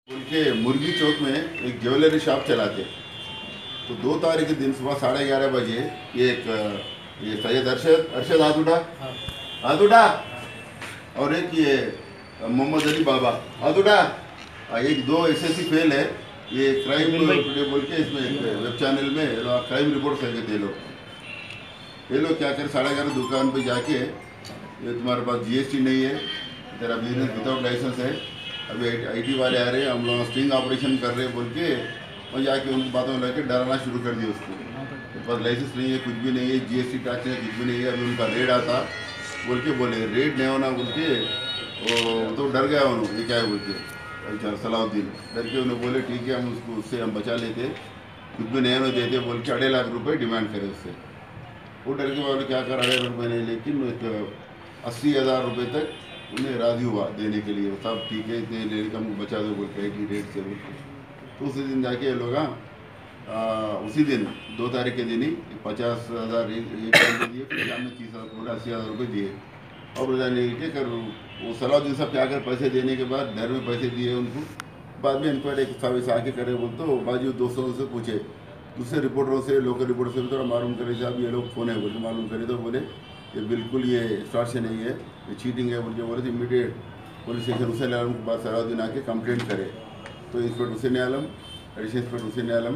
उनके मुर्गी चौक में एक ज्वेलरी शॉप चलाते। तो 2 तारीख के दिन सुबह 11:30 बजे ये सैयद अरशद हाथ उठा और एक ये मोहम्मद अली बाबा हाथ उठा। एक 2 SSC फेल है। ये क्राइम टुडे बोल के इसमें वेब चैनल में क्राइम रिपोर्ट करके ये लोग क्या कर 11:30 दुकान पे जाके, ये तुम्हारे पास GST नहीं है, तेरा बिजनेस विदाउट लाइसेंस है, अभी IT वाले आ रहे हैं, हम लोग स्टिंग ऑपरेशन कर रहे हैं बोल के और जाके उनकी बातों में लगे डराना शुरू कर दिया उसको। मेरे पास लाइसेंस नहीं है, कुछ भी नहीं है, GST टैक्स है, कुछ भी नहीं है। अभी उनका रेड आता बोल के बोले रेड नहीं होना बोल के तो डर गया उन्होंने, ये क्या है बोल के अच्छा सलाउद्दीन डर के उन्हें बोले ठीक है हम उससे हम बचा लेते, कुछ भी नहीं होने देते बोल के 2.5 लाख रुपये डिमांड करे उससे। वो डर के बोले क्या कर 2.5 लाख रुपये नहीं, लेकिन 80,000 रुपये तक उन्हें राजी हुआ देने के लिए। सब ठीक है इतने लेकर हमको बचा दो बोल के IT रेट से बोल के। तो उसी दिन जाके ये लोग उसी दिन 2 तारीख के दिन ही 50,000 दिए, फिर शाम में 30,000 रुपये दिए और के कर वो सलाउद्दीन साहब क्या कर पैसे देने के बाद घर में पैसे दिए उनको। बाद में इंक्वायरी सर्विस आके करे बोल तो बाजू दोस्तों से पूछे, दूसरे रिपोर्टरों से लोकल रिपोर्टर से भी थोड़ा मालूम करे साहब ये लोग कौन है बोल के मालूम करे तो बोले ये बिल्कुल ये एक्सटॉर्शन नहीं है, ये चीटिंग है बोल के बोले। तो इमीडिएट पुलिस स्टेशन हुसैनालम के बाद सलाउद्दीन आके कंप्लेंट करे। तो inspector Hussainialam, additional inspector Hussainialam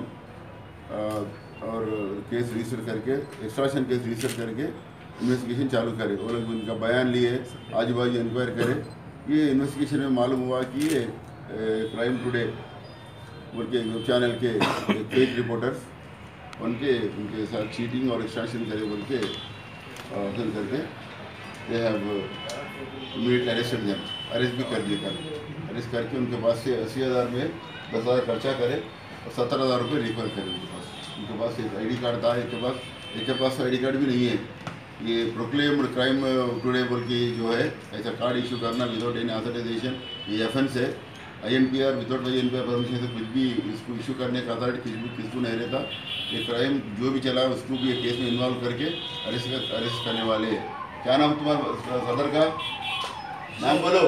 और केस रजिस्टर करके एक्सटॉर्शन केस रजिस्टर करके इन्वेस्टिगेशन चालू करे। वो लोग उनका बयान लिए, आजू बाजू इंक्वायर करे। ये इन्वेस्टिगेशन में मालूम हुआ कि ये क्राइम टुडे बोल के वेब चैनल के फेक रिपोर्टर्स उनके साथ चीटिंग और एक्सटॉर्शन करे बोल के करके they have immediately arrested them, arrest भी कर दिए। कल अरेस्ट करके उनके पास से 80,000 में 10,000 खर्चा करे और 17,000 रुपये रिकवर करे। उनके पास एक ID कार्ड था, एक के पास ID कार्ड भी नहीं है। ये प्रोक्लेम्ड क्राइम टुडे बोल के जो है ऐसा कार्ड इशू करना विदाउट एनी ऑथराइजेशन ये ऑफेंस है। INPR विदाउट INPR परमिशन से कुछ भी इसको इशू करने का अथॉरिटी किसको नहीं रहता। ये क्राइम जो भी चला उसको भी ये केस में इन्वॉल्व करके अरेस्ट करने वाले हैं। क्या नाम तुम्हारा सदर का नाम बोलो?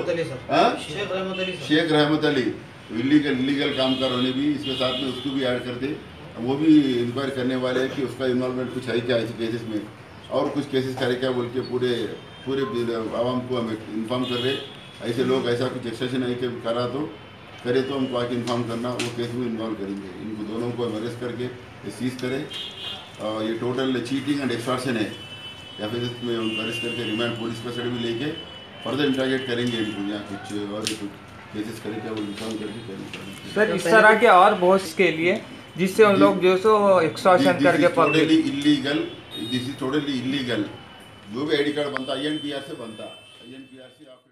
शेख रहमत अली। इलीगल काम कर होने भी इसके साथ में उसको भी ऐड करते, वो भी इंक्वायरी करने वाले हैं कि उसका इन्वॉल्वमेंट कुछ है क्या ऐसे केसेस में और कुछ केसेस करे क्या बोल के पूरे आवाम को हम इन्फॉर्म कर रहे। ऐसे लोग ऐसा कुछ एक्सटेंशन है कि करा तो करे तो हमको आके इन्फॉर्म करना, वो केस में इन्वॉल्व करेंगे। इनको दोनों को अरेस्ट करके सीज करें। ये टोटल चीटिंग एंड एक्सटॉर्शन है या फिर इसमें उनको अरेस्ट करके रिमांड पुलिस कस्टडी में लेके फर्दर इंटरोगेट करेंगे इनको। यहाँ कुछ और कुछ केसेस करें क्या वो इन्फॉर्म करके करेंगे सर। इस तरह के और बहुत के लिए जिससे उन लोग जो सो एक्सटॉर्शन करके totally illegal, this is totally illegal. जो भी ID कार्ड बनता INPR से बनता, INPR से आप